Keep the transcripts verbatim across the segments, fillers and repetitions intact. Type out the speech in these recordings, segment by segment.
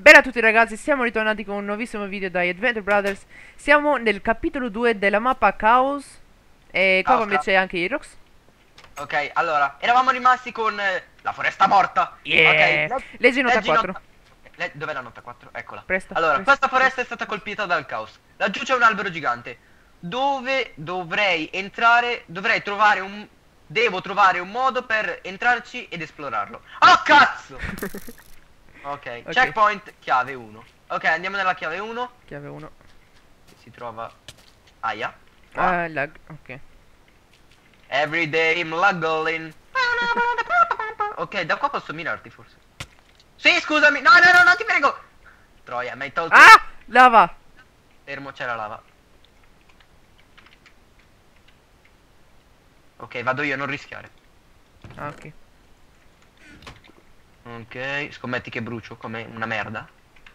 Bene a tutti ragazzi, siamo ritornati con un nuovissimo video da Adventure Brothers. Siamo nel capitolo due della mappa Chaos. E qua con me Nostra. c'è anche Irox. Ok, allora, eravamo rimasti con eh, la foresta morta. Ok, Yeah! le- Leggi nota leggi quattro. nota. Le- Dov'è la nota quattro? Eccola. Presta, Allora, presta, questa presta. foresta è stata colpita dal caos. Laggiù c'è un albero gigante. Dove dovrei entrare? Dovrei trovare un... Devo trovare un modo per entrarci ed esplorarlo. Oh cazzo! Ok, Ok. checkpoint, chiave uno. Ok, andiamo nella chiave uno. Chiave uno. Che si trova... Aia. Qua. Ah, lag, ok. Everyday I'm luggling. Ok, da qua posso mirarti forse. Sì, scusami. No, no, no, no, ti prego. Troia, mi hai tolto. Ah! Lava! Fermo, c'è la lava. Ok, vado io, non rischiare. Ah, ok. Ok, scommetti che brucio come una merda.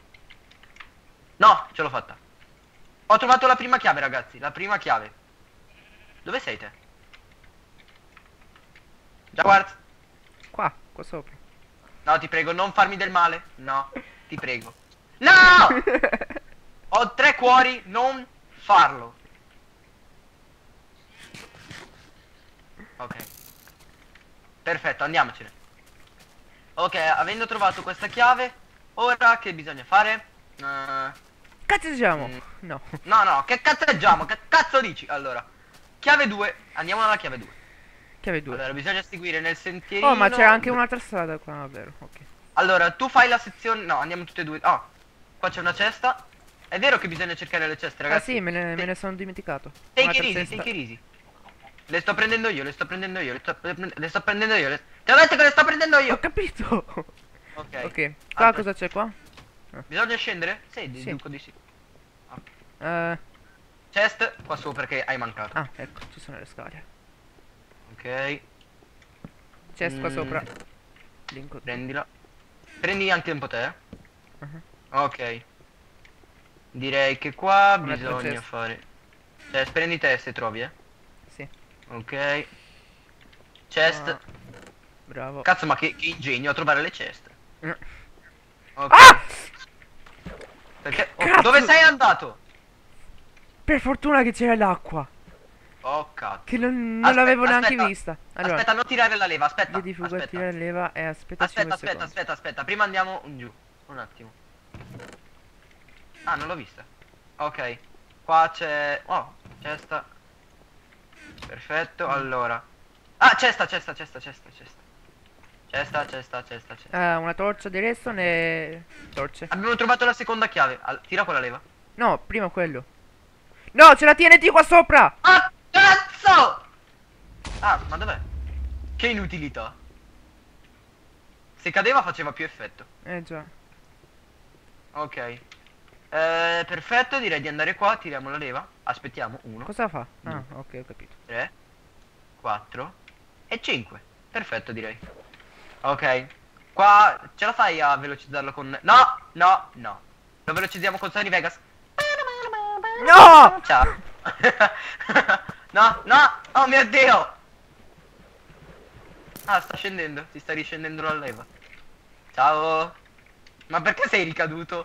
No, ce l'ho fatta. Ho trovato la prima chiave, ragazzi. La prima chiave. Dove sei te? Già, guarda. Qua, qua sopra. No, ti prego, non farmi del male. No, ti prego. No! Ho tre cuori, non farlo. Ok. Perfetto, andiamocene. Ok, avendo trovato questa chiave, ora che bisogna fare? Uh, Cazzeggiamo! Mm. No. no, no, che cazzeggiamo? Che cazzo dici? Allora, chiave due, andiamo alla chiave due. Chiave due. Allora, bisogna seguire nel sentierino. Oh, ma c'è anche un'altra strada qua, vero? Ok. Allora, tu fai la sezione... No, andiamo tutte e due. Ah, qua c'è una cesta. È vero che bisogna cercare le ceste, Ah ragazzi. sì, me ne, me ne sono dimenticato. Take Un'altra it easy, cesta. take it easy. Le sto prendendo io, le sto prendendo io, le sto, pre- le sto prendendo io. Le... Ti ho detto che le sto prendendo io. Ho capito! Ok. Ok, qua Altra- cosa c'è qua? Bisogna scendere? Sì, Sì. deduco di sì. Eh, Chest, qua sopra che hai mancato. ah, ecco, ci sono le scale. Ok. Chest qua Mm. sopra. Linko. Prendila. Prendi anche un po' te. Uh-huh. Ok. Direi che qua Un'altra bisogna cesta. fare. Cioè, prendi te se trovi, eh. Sì. Ok. Chest. Ah, bravo. Cazzo, ma che, che ingegno a trovare le ceste. Mm. Ok. Ah! Perché? oh, Cazzo! dove sei andato? Per fortuna che c'era l'acqua. Oh cazzo. Che non, non Aspetta, l'avevo neanche aspetta. vista. Allora, Aspetta, non tirare la leva, aspetta. via di fuga, aspetta. tira la leva e aspettaci Aspetta, due aspetta, secondi. aspetta, aspetta. Prima andiamo giù. Un attimo. Ah, non l'ho vista. Ok. Qua c'è... Oh, cesta. Perfetto, allora. Ah, cesta, cesta, cesta, cesta, cesta. Cesta, cesta, cesta, cesta. Eh, una torcia di redstone e... torce. Abbiamo trovato la seconda chiave. Al- tira quella leva. No, prima quello. No, c'è la T N T qua sopra! Ah, cazzo! Ah, ma dov'è? Che inutilità. Se cadeva faceva più effetto. Eh già. Ok. Eh, perfetto, direi di andare qua, tiriamo la leva. Aspettiamo. uno, Cosa fa? Ah, Mm. ok, ho capito. tre, quattro e cinque. Perfetto, direi. Ok. Qua ce la fai a velocizzarlo con... No, no, no. Lo velocizziamo con Sony Vegas. No! Ciao. No, no. Oh mio Dio. Ah, sta scendendo. Si sta riscendendo la leva. Ciao. Ma perché sei ricaduto?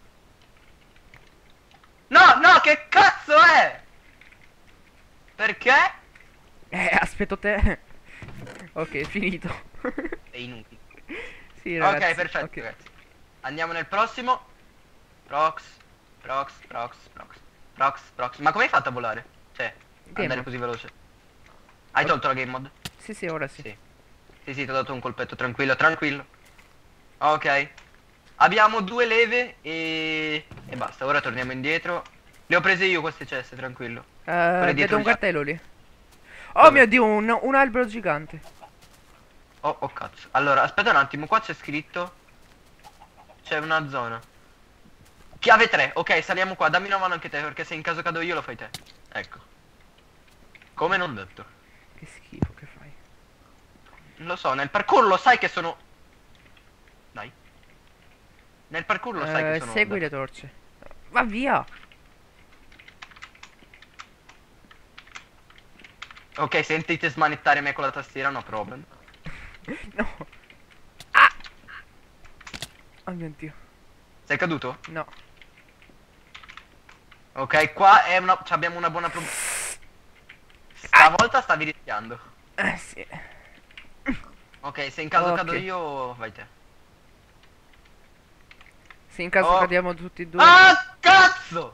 No, no, che cazzo è? Perché? Eh, aspetto te. Ok, è finito. È inutile. Sì, ragazzi. Ok, perfetto, ok. ragazzi. Andiamo nel prossimo. Prox, prox, prox, prox, prox, prox. Ma come hai fatto a volare? Cioè, Game andare mode. così veloce. Hai tolto la game mod? Sì, sì, ora sì. Sì. Sì, sì, ti ho dato un colpetto, tranquillo, tranquillo. Ok. Abbiamo due leve e... e basta, ora torniamo indietro. Le ho prese io queste ceste, tranquillo. Eh, Quelle dietro vedo un gli cartello lì. Oh Dove? mio Dio, un, un albero gigante. Oh, oh cazzo. Allora, aspetta un attimo, qua c'è scritto... C'è una zona. Chiave tre, ok, saliamo qua, dammi una mano anche te, perché se in caso cado io lo fai te. Ecco. Come non detto. Che schifo che fai. Lo so, nel parkour lo sai che sono... Dai. Nel parkour lo sai Eh, che sono... segui le torce. Va via. Ok, sentite smanettare me con la tastiera, no problem. No. Ah! Oh mio Dio. Sei caduto? No. Ok, qua è una... abbiamo una buona pro... Stavolta stavi rischiando. Eh sì. Ok, se in caso Ok. cado io, vai te. Se in caso Oh. cadiamo tutti e due. Ah, cazzo!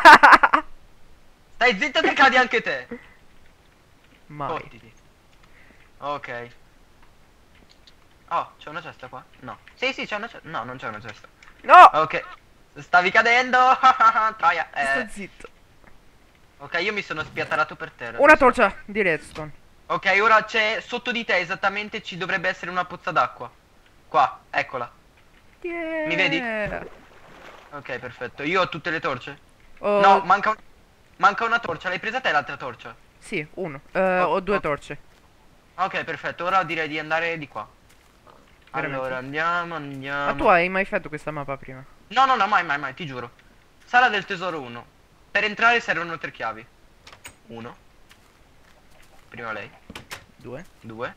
Stai zitto che cadi anche te. Mai. Fottiti. Ok. Oh, c'è una cesta qua? No. Sì, sì, c'è una cesta. No, non c'è una cesta. No! Ok. Stavi cadendo. Troia. Sto Eh. zitto. Ok, io mi sono spiattarato per terra. Una adesso. torcia di redstone. Ok, ora c'è sotto di te esattamente, ci dovrebbe essere una pozza d'acqua. Qua, eccola. Yeah. Mi vedi? Ok, perfetto. Io ho tutte le torce? Oh, No, manca, un- manca una torcia. L'hai presa te l'altra torcia? sì, uno. Eh, Oh, ho due oh. torce. Ok, perfetto. Ora direi di andare di qua. Veramente? Allora, andiamo, andiamo. Ma tu hai mai fatto questa mappa prima? No, no, no, mai, mai, mai, ti giuro. Sala del tesoro uno. Per entrare servono tre chiavi. Uno. Prima lei. Due. Due.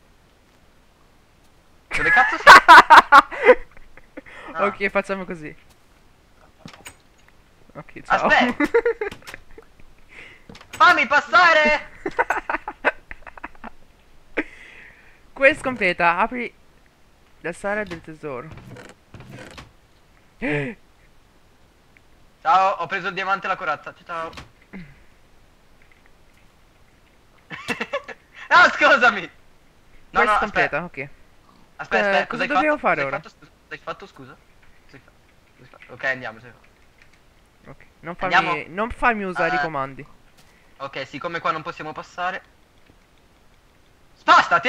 Dove cazzo sei? Ah. Ok, facciamo così. Ok, ciao. Aspetta. Fammi passare! Quest completa. Apri la sala del tesoro. Ciao, ho preso il diamante e la corazza. Ciao. No, scusami. No, Quest no, completa, aspetta. ok. Aspetta, Eh, aspetta, cosa hai dobbiamo fatto? fare Cos'hai ora? fatto, scusa? Cos'hai fatto, scusa? Cos'hai fa- cos'hai fatto? Ok, andiamo. sei fatto. Ok. Non farmi, Andiamo. non farmi usare i Eh. comandi. Ok, siccome qua non possiamo passare. Spostati!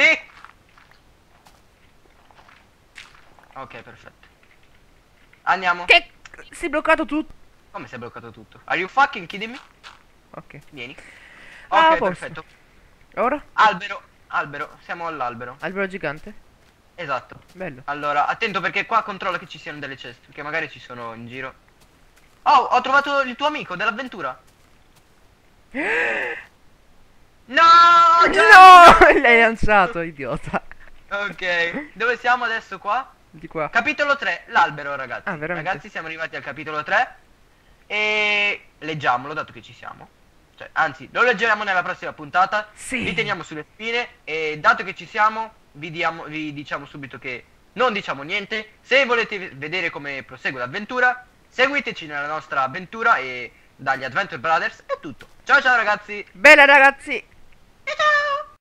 Ok, perfetto. Andiamo. Che? Si è bloccato tutto. Come si è bloccato tutto? Are you fucking kidding me? Ok. Vieni. Ah, Ok, posto. perfetto. Ora? Albero, albero, siamo all'albero. Albero gigante? Esatto. Bello. Allora, attento perché qua controlla che ci siano delle ceste, perché magari ci sono in giro. Oh, ho trovato il tuo amico dell'avventura. No! No! L'hai lanciato, idiota. Ok, dove siamo adesso qua? Di qua. Capitolo tre, l'albero ragazzi. Ah, veramente? Ragazzi, siamo arrivati al capitolo tre. E leggiamolo dato che ci siamo. Cioè, anzi, lo leggeremo nella prossima puntata. Sì. Vi teniamo sulle spine. E dato che ci siamo, vi, diamo, vi diciamo subito che non diciamo niente. Se volete vedere come prosegue l'avventura, seguiteci nella nostra avventura. E dagli Adventure Brothers è tutto. Ciao ciao ragazzi. Bella ragazzi. Ciao ciao.